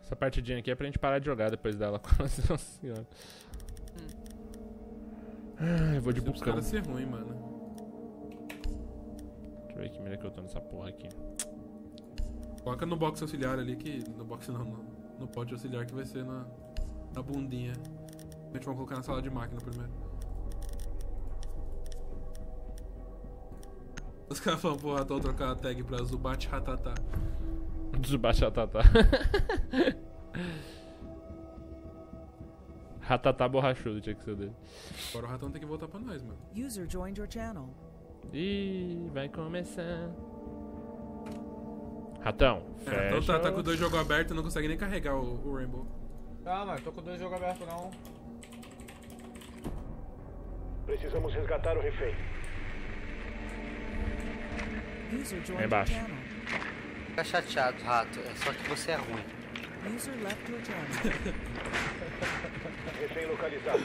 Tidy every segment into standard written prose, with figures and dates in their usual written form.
Essa partidinha aqui é pra gente parar de jogar depois dela. Nossa senhora. Eu vou de Os bucão. caras ser ruim, mano. Deixa eu ver que mira que eu tô nessa porra aqui. Coloca no box auxiliar ali que... No box não, no pote auxiliar que vai ser na bundinha. A gente vai colocar na sala de máquina primeiro. Os caras falam pro Ratão trocar a tag pra Zubat Ratata. Zubat Ratata. Ratata borrachudo tinha que ser dele. Agora o Ratão tem que voltar pra nós, mano. User joined your channel. Ih, vai começar. Ratão, fecha. Então tá com 2 jogos abertos e não consegue nem carregar o Rainbow. Calma, tô com 2 jogos abertos não. Precisamos resgatar o refém. User joined Aí your embaixo. channel. Fica chateado, Rato. É só que você é ruim. User left your channel. Refém localizado.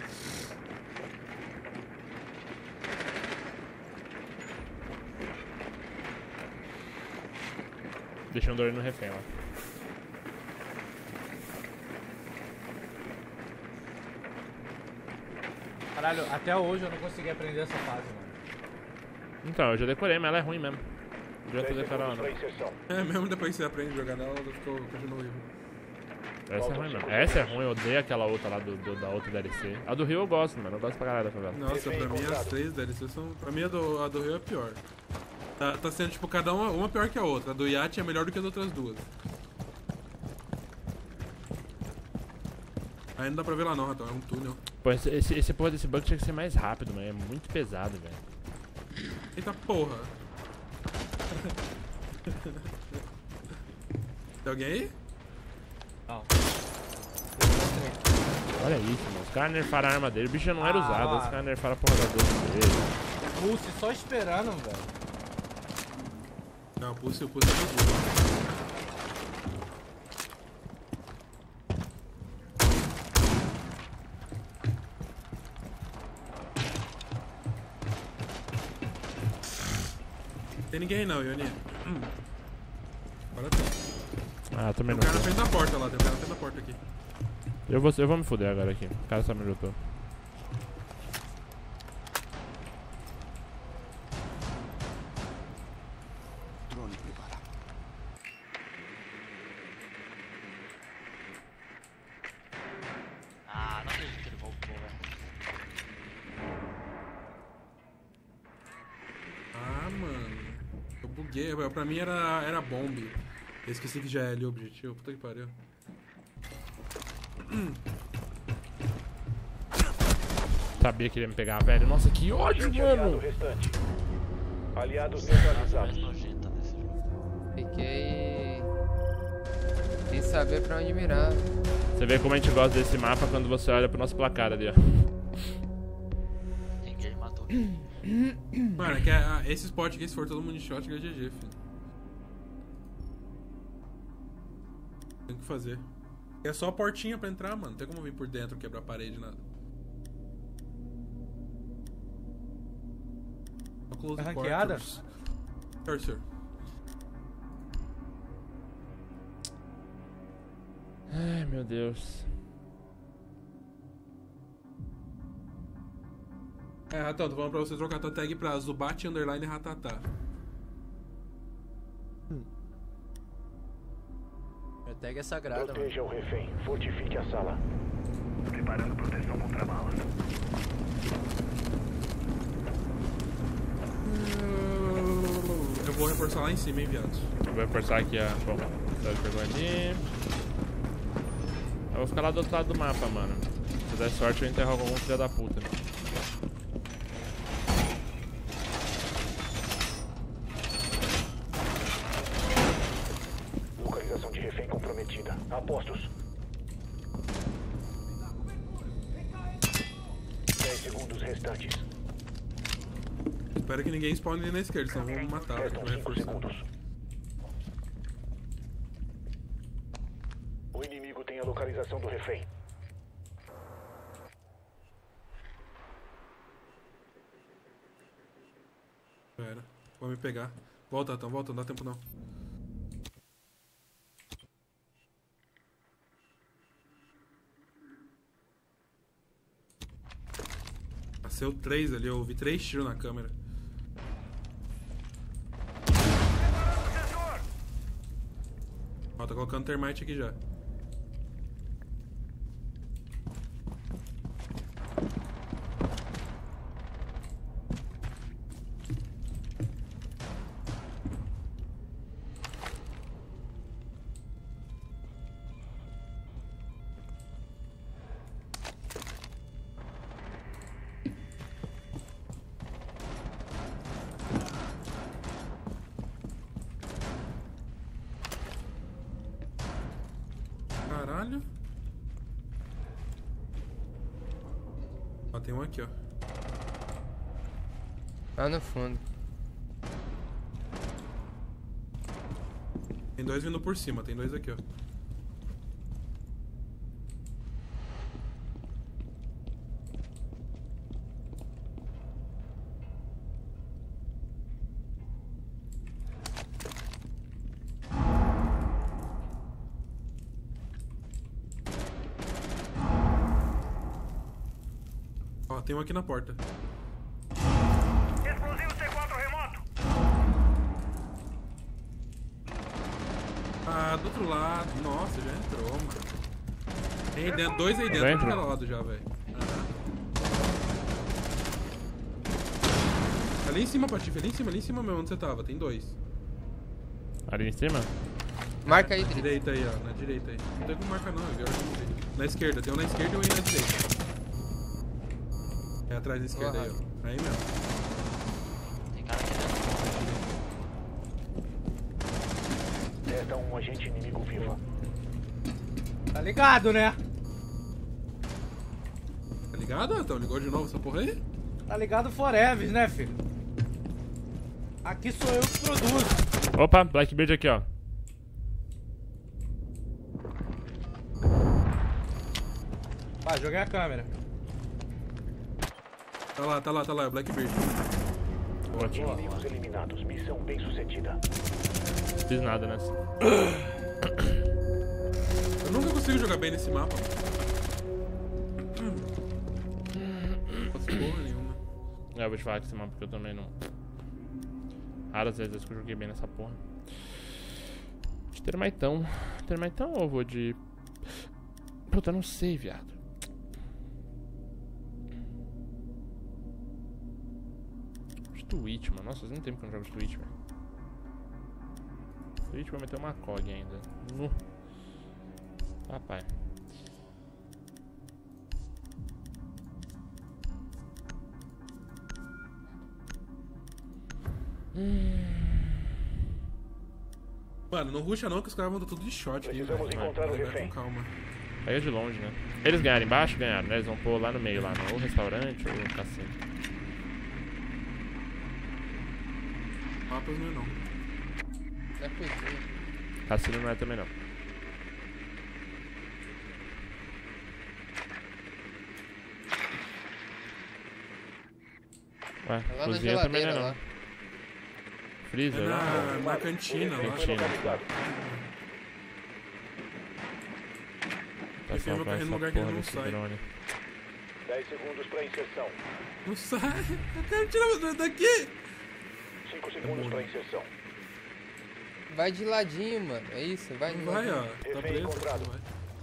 Deixa um dor no refém lá. Caralho, até hoje eu não consegui aprender essa fase, mano. Então, eu já decorei, mas ela é ruim mesmo. Já tô 10 decorando. segundos pra inserção. É, mesmo depois que você aprende a jogar nela, ela continua horrível. Essa é ruim mesmo. Essa é ruim, eu odeio aquela outra lá da outra DLC. A do Rio eu gosto, mano. Eu gosto pra caralho da favela. Nossa, pra mim as 3 DLCs são... Pra mim a do Rio é pior. Tá sendo tipo cada uma pior que a outra. A do Yacht é melhor do que as outras duas. Aí não dá pra ver lá não, Ratão. É um túnel. Pô, esse porra desse bug tinha que ser mais rápido, mano. É muito pesado, velho. Eita porra. Tem alguém aí? Não. Olha isso, mano. Os caras nerfaram a arma dele. O bicho já não era Ah, usado. mano. Os caras nerfaram a porra da doce dele. Pulse só esperando, velho. Não, o Pulse é muito. Tem ninguém aí não, Ioni. Agora tem. Ah, também Tem um não. cara na Tô. frente da porta lá, tem um cara na frente da porta aqui. Eu vou me fuder agora aqui. O cara sabe onde eu tô. Ah, não acredito que ele voltou, velho. Ah, mano. Eu buguei. Pra mim era bomb. Eu esqueci que já é ali o objetivo. Puta que pariu. Sabia que ele ia me pegar, velho. Nossa, que ódio, Agente aliado mano. restante. Aliados Mais neutralizados. nojenta desse jogo. Fiquei sem saber pra onde mirar. Você vê como a gente gosta desse mapa quando você olha pro nosso placar ali, ó. Ninguém matou. Mano, é que esse spot aqui, se for todo mundo em shot, é GG, filho. Tem o que fazer. É só a portinha pra entrar, mano. Não tem como vir por dentro, quebrar a parede, nada. Close Tá ranqueada? quarters. Cursor. Ai, meu Deus. É, Ratão, tô falando pra você trocar tua tag pra Zubat _ Ratata. Minha tag é sagrada, mano. Proteja o refém. Fortifique a sala. Preparando proteção contra balas. Eu vou reforçar lá em cima, hein, viados. Eu vou reforçar aqui a. Bom, ele pegou ali. Eu vou ficar lá do outro lado do mapa, mano. Se der sorte, eu interrogo algum filho da puta. Localização de refém comprometida. Apostos. 10 segundos restantes. Espero que ninguém spawne ali na esquerda, senão vamos matar. Restam Vai 5 reforçar. segundos. O inimigo tem a localização do refém. Pera, vou me pegar. Volta, Ratão, volta, não dá tempo não. Nasceu 3 ali, eu ouvi 3 tiros na câmera. Ó, tô colocando termite aqui já. Caralho. Ó, tem um aqui, ó. Lá no fundo. Tem 2 vindo por cima, tem 2 aqui, ó. Ó, tem um aqui na porta. Explosivo C4 remoto. Ah, do outro lado. Nossa, já entrou, mano. Tem aí dentro, 2 aí dentro, Dentro? do outro lado já, velho. Ali em cima, Patife, ali em cima mesmo, onde você tava. Tem 2. Ali em cima? Marca aí, Na Dri. direita aí, ó. Na direita aí. Não tem como marcar não, agora eu não vi. Na esquerda, tem um na esquerda e um aí na direita. É atrás da esquerda aí, ó. Aí mesmo. Tem cara aqui dentro. Resta um agente inimigo vivo. Tá ligado, né? Tá ligado, Antão? Ligou de novo essa porra aí? Tá ligado forever, né, filho? Aqui sou eu que produzo. Opa, Blackbeard aqui, ó. Vai, joguei a câmera. Tá lá, é o Blackbeard. Ótimo. Inimigos eliminados. Missão bem sucedida. Não fiz nada nessa. Eu nunca consigo jogar bem nesse mapa. Não faço porra nenhuma. É, eu vou te falar que esse mapa porque eu também não. Raras vezes que eu joguei bem nessa porra. De termitão. Termitão ou eu vou de. Puta, eu não sei, viado. De Twitch, mano. Nossa, faz muito tempo que eu não jogo de Twitch, velho. Twitch vai meter uma COG ainda. Papai. Mano, não rusha não que os caras vão dar tudo de shot ali, Precisamos velho. encontrar o Vai refém. com calma. Pega de longe, né? Eles ganharam embaixo? Ganharam, né? Eles vão pôr lá no meio, lá no ou restaurante ou cassino. Mapas não é não. Já fui. Cassino não é também não. Ué, Lá na cozinha também não é geladeira não. lá. Freezer É lá? na cantina lá. Cantina. Esse filme salvar correndo essa num lugar que ele porra não desse sai. drone. 10 segundos para inserção. Não sai. Eu quero tirar daqui. 5 segundos para inserção. Vai de ladinho, mano. É isso, vai de Não vai, ladinho. ó. Tá Refém preso. encontrado. Não vai.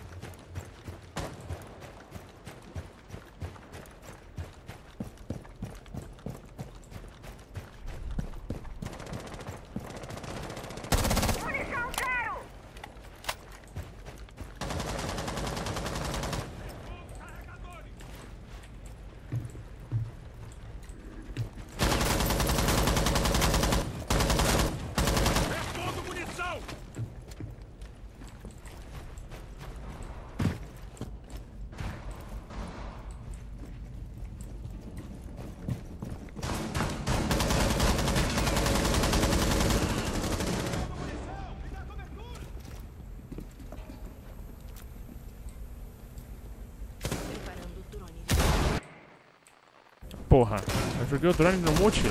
Porra, eu joguei o drone no multi.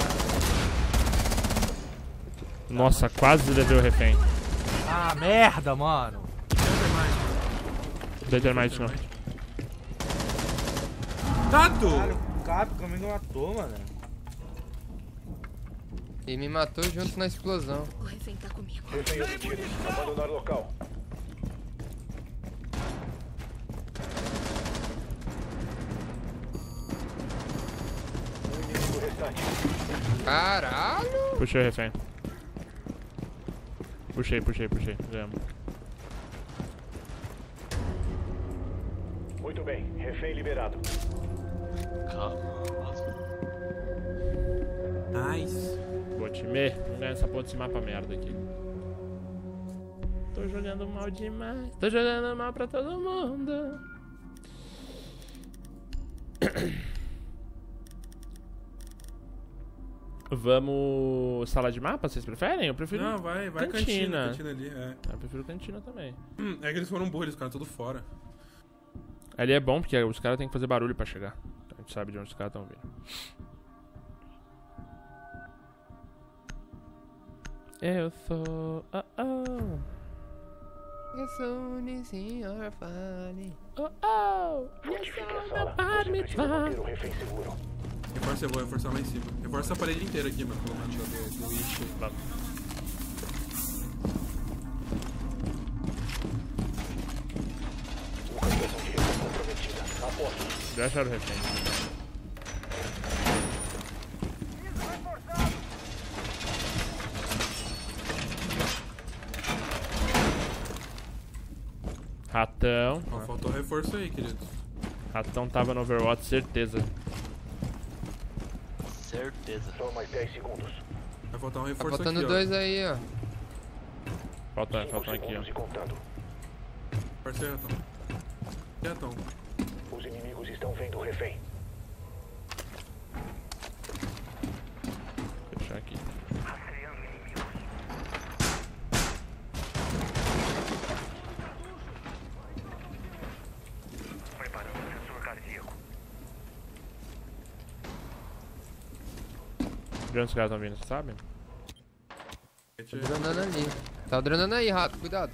Nossa, quase levei o refém. Ah, merda, mano. Determite não. Tato! Capcom me matou, mano. E me matou junto na explosão. O refém tá comigo. Refém obtido. Abandonar o local. Um inimigo restante. Caralho! Puxei o refém. Puxei. Ganhamos. Muito bem. Refém liberado. Nice. Boa, time. Vamos ganhar essa porra desse mapa merda aqui. Tô jogando mal demais. Tô jogando mal pra todo mundo. Vamos... Sala de mapa, vocês preferem? Eu prefiro Não, vai cantina. Cantina ali, é. Eu prefiro cantina também. É que eles foram burros, eles ficaram tudo fora. Ali é bom porque os caras têm que fazer barulho pra chegar. Então a gente sabe de onde os caras estão vindo. Eu sou... Eu sou o senhor Fale. Fortifique a sala. Você precisa manter o refém seguro. Reforça, eu vou reforçar lá em cima. Reforça a parede inteira aqui, mano, pelo menos do Ishi. Vamos. Localização de refém comprometida. Aposto. Já acharam o refém. Ratão. Ó, faltou reforço aí, queridos. Ratão tava no Overwatch, certeza. Certeza. Só mais 10 segundos. Vai faltar um Tá reforço faltando aqui, dois aí, ó. Falta 5 aqui, segundos e ó. contando. Reforça aí, Ratão. E Ratão? Os inimigos estão vendo o refém. Fechar aqui. Rastreando inimigos. Preparando o sensor cardíaco. De onde os caras estão vindo, você sabe? Tá dronando ali. Tá dronando aí, rato, cuidado.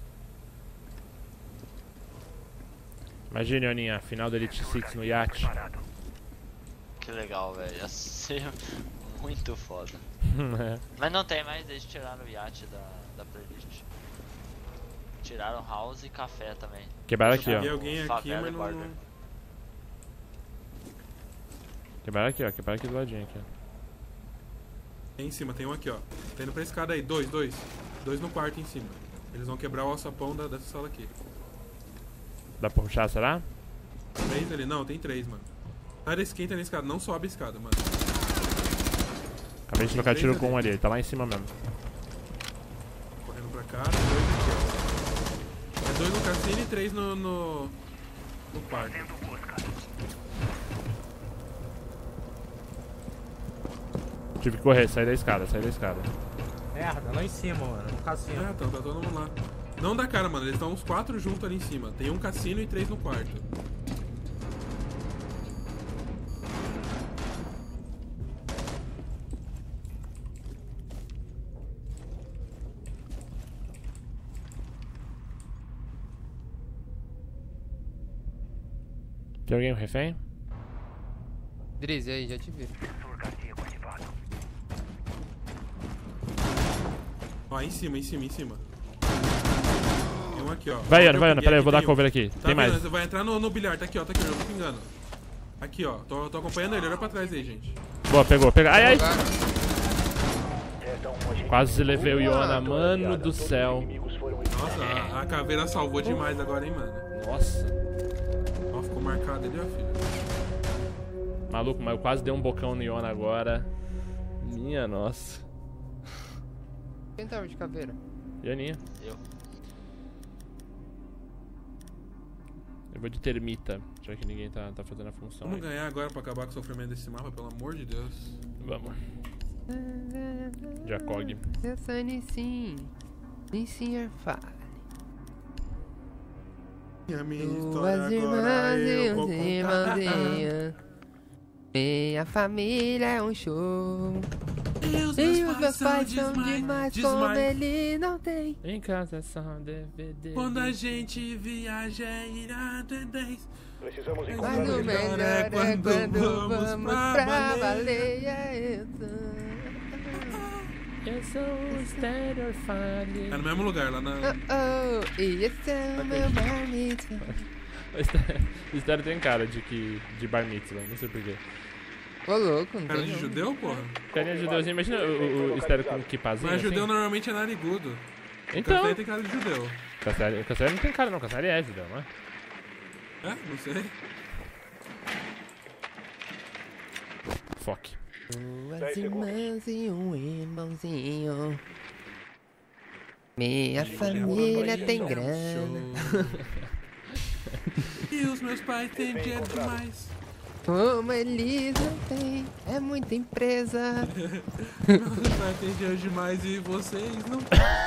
Imagine, Aninha, a final do Elite Six no iate. Preparado. Que legal, velho. Ia ser muito foda. É. Mas não tem mais, eles tiraram o iate da playlist. Tiraram house e café também. Quebraram aqui, Peguei ó. alguém aqui, Favela mas e não... border. Quebraram aqui, ó. Quebraram aqui do ladinho aqui, ó. Tem em cima, tem um aqui, ó. Tá indo pra escada aí, dois. Dois no quarto em cima. Eles vão quebrar o alçapão dessa sala aqui. Dá pra puxar, será? 3 ali? Não, tem 3, mano. Sai da esquenta na escada, não sobe a escada, mano. Acabei de trocar tiro com um ali, ele tá lá em cima mesmo. Correndo pra cá, 2 aqui, ó. É 2 no cassino e 3 no quarto. Tive que correr, sair da escada. Merda, lá em cima, mano. No cassino. É, tá todo mundo lá. Não dá cara, mano, eles estão uns 4 juntos ali em cima. Tem um cassino e 3 no quarto. Tem alguém com refém? Drizzy aí, já te vi. Sensor cardíaco ativado. Ó, em cima. Tem um aqui, ó. Vai, Ana, Peguei peraí, eu aqui, vou dar tem um. cover aqui. Tá Tem mais. vendo? Vai entrar no bilhar, tá aqui, ó, eu tô pingando. Aqui, ó, tô acompanhando ele, olha pra trás aí, gente. Boa, pegou. Ai! Jogar. Resta um agente. Quase levei o Iona, mano do Todos os céu. inimigos foram Nossa, a caveira salvou demais agora, hein, mano. Nossa. Ó, ficou marcado ali, ó, filho. Maluco, mas eu quase dei um bocão no Iona agora. Minha nossa. Quem tava de caveira? Ioninha. Eu. Eu vou de termita, já que ninguém tá fazendo a função Vamos aí. ganhar agora pra acabar com o sofrimento desse mapa, pelo amor de Deus. Vamos. Jacog. Eu sou Nissin. Nissin Fale. E a minha Duas história agora irmãs e eu vou uns contar. irmãozinhos. Minha família é um show. E os E os meus pais são demais, como ele não tem. Em casa é só DVD. Quando a gente viaja é ir ter 10. Precisamos Mas encontrar o o melhor é quando vamos pra baleia. Eu sou o Stereo É no mesmo lugar, lá na. Oh, oh, e esse é o meu bar mitzvah. O Stereo tem cara de bar mitzvah, não sei porquê. Ô louco, não Cara tem de não. judeu, porra? Carinha de judeuzinho, imagina o Stereo com kipazinho. Mas assim. judeu normalmente é narigudo. O Então, Café tem cara de judeu. Cassiari não tem cara não, Cassiari é judeu, não é? É? Não sei. Foque. Duas irmãs e um irmãozinho. Minha família tem grana. E os meus pais têm dinheiro demais. Como eles não têm, é muita empresa. Meus pais têm dinheiro demais e vocês não.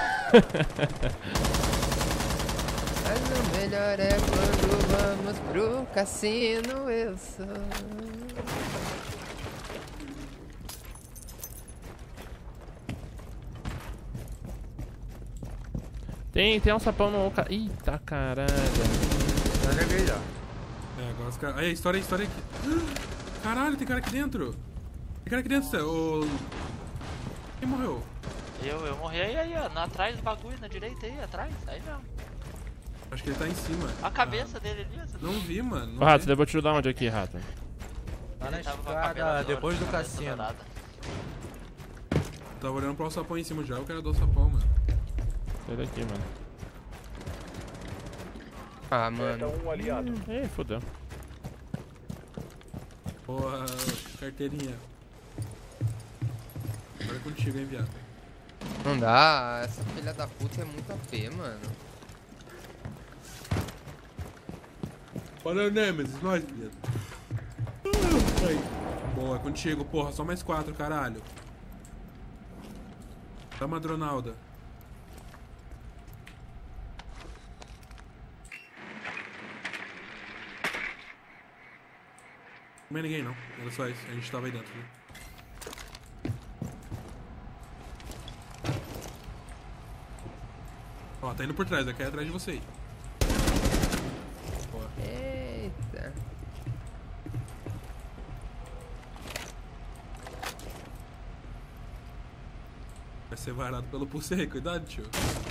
Mas o melhor é quando vamos pro cassino, eu sou. Tem um sapão no... Eita caralho. Já joguei já. É, agora os caras. Aí, história aqui. Caralho, tem cara aqui dentro. Tem cara aqui dentro, Cé. O. Quem morreu? Eu morri aí, ó, atrás do bagulho, na direita aí, atrás, aí mesmo. Acho que ele tá em cima. A cabeça dele ali, ó. Não vi, mano. Ô, Não Rato, vi. você levou tiro da onde aqui, Rato? Lá na Ele tava com a escada, cabeça depois do cabeça cassino. dourada. Tava olhando pra o sapão em cima já, eu quero dar o sapão, mano. Sai daqui, mano. Ah, Resta mano. um aliado. Ih, fodeu. Porra, carteirinha. Agora é contigo, hein, viado. Não dá, essa filha da puta é muito AP, mano. Bora, Nemesis, nós, viado. Aí. Boa, é contigo, porra. Só mais 4, caralho. Dá uma Dronalda. Não é ninguém, não. Era só isso. A gente tava aí dentro. Né? Ó, tá indo por trás. Aqui é atrás de você aí. Boa. Eita. Vai ser varado pelo pulse aí. Cuidado, tio.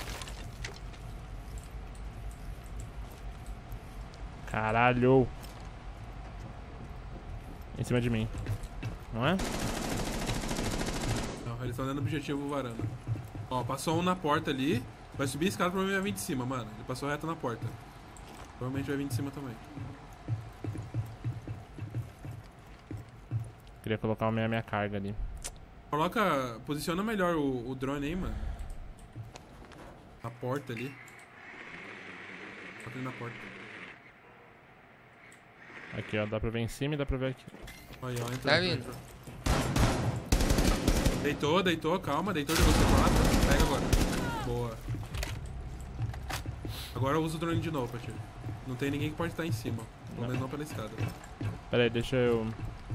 Caralho. Em cima de mim. Não é? Não, eles estão dando objetivo varanda. Ó, passou um na porta ali. Vai subir a escada, provavelmente vai vir de cima, mano. Ele passou reto na porta. Provavelmente vai vir de cima também. Queria colocar a minha carga ali. Coloca. Posiciona melhor o drone aí, mano. Na porta ali. Coloca ele na porta. Aqui, ó. Dá pra ver em cima e dá pra ver aqui. Aí, ó, entrou. Tá entrou, vindo. entrou. Deitou, calma. Deitou, jogou C4. Pega agora. Boa. Agora eu uso o drone de novo, Patir. Não tem ninguém que pode estar em cima. Pelo menos não pela escada. Pera aí, deixa eu...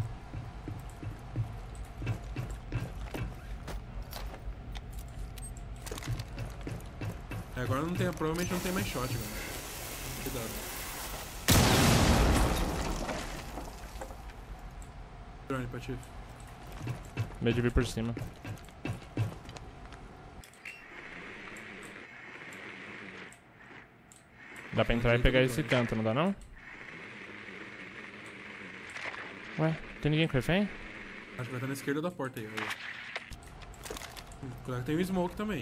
É, agora não tem, provavelmente não tem mais shot, mano. Cuidado. Drone, Patir. Medo de vir por cima. Dá pra entrar e pegar esse canto, não dá não? Ué, tem ninguém com refém? Acho que vai estar na esquerda da porta aí, ó. Cuidado que tem o smoke também.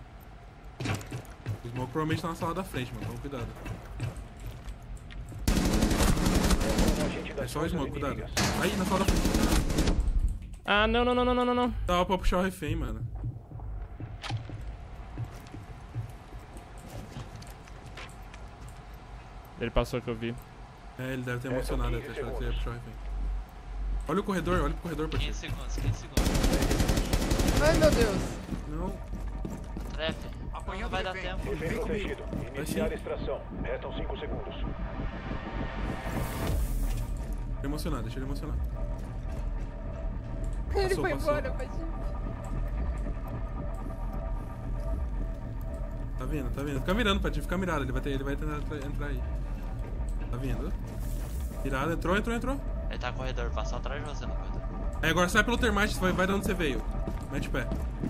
O smoke provavelmente tá na sala da frente, mano. Então cuidado. É só o smoke, cuidado. Aí, na sala da frente. Ah, não. Dá pra puxar o refém, mano. Ele passou que eu vi. É, ele deve ter emocionado, deve ter achado que você ia puxar o refém. Olha o corredor, olha pro corredor, 15 Patir. segundos, 15 segundos. Ai, meu Deus. Não. Trap, não vai dar tempo. Refém protegido. Iniciar a extração. Restam 5 segundos. Deixa ele emocionar, deixa ele emocionar. Ele Passou, foi passou. embora, Patinho. Tá vindo, tá vindo. Fica mirando, Pati, fica mirado. Ele vai tentar entrar aí. Tá vindo. Mirado, entrou. Ele tá no corredor, passou atrás de você no corredor. Aí agora sai pelo termite, vai de onde você veio. Mete pé.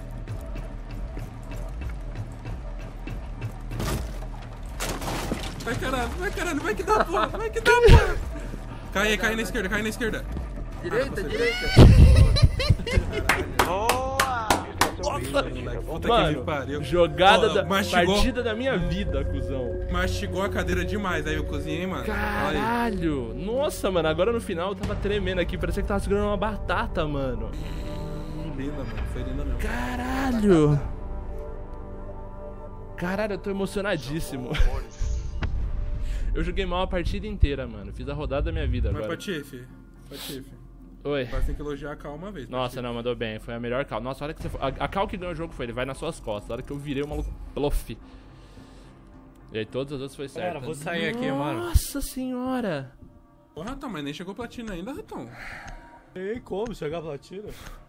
Vai caralho, vai que dá porra. Cai na esquerda. Direita. Boa! Puta que Mano, me pariu. jogada Ó, da mastigou. partida da minha vida, cuzão. Mastigou a cadeira demais aí o cozinho, hein, mano? Olha aí. Caralho! Nossa, mano, agora no final eu tava tremendo aqui, parecia que tava segurando uma batata, mano. Linda, mano. Foi linda mesmo. Caralho! Caralho, eu tô emocionadíssimo. Eu joguei mal a partida inteira, mano. Fiz a rodada da minha vida Mas agora. Patife. Oi. Agora você tem que elogiar a Cal uma vez. Nossa, Patife. não, mandou bem. Foi a melhor Cal. Nossa, a hora que você foi... A Cal que ganhou o jogo foi ele vai nas suas costas. A hora que eu virei o maluco plof. E aí todas as outras foi certo. Galera, vou sair aqui, mano. Nossa senhora! Ô, Ratão, mas nem chegou platina ainda, Ratão. Ei, como? Chegar a platina?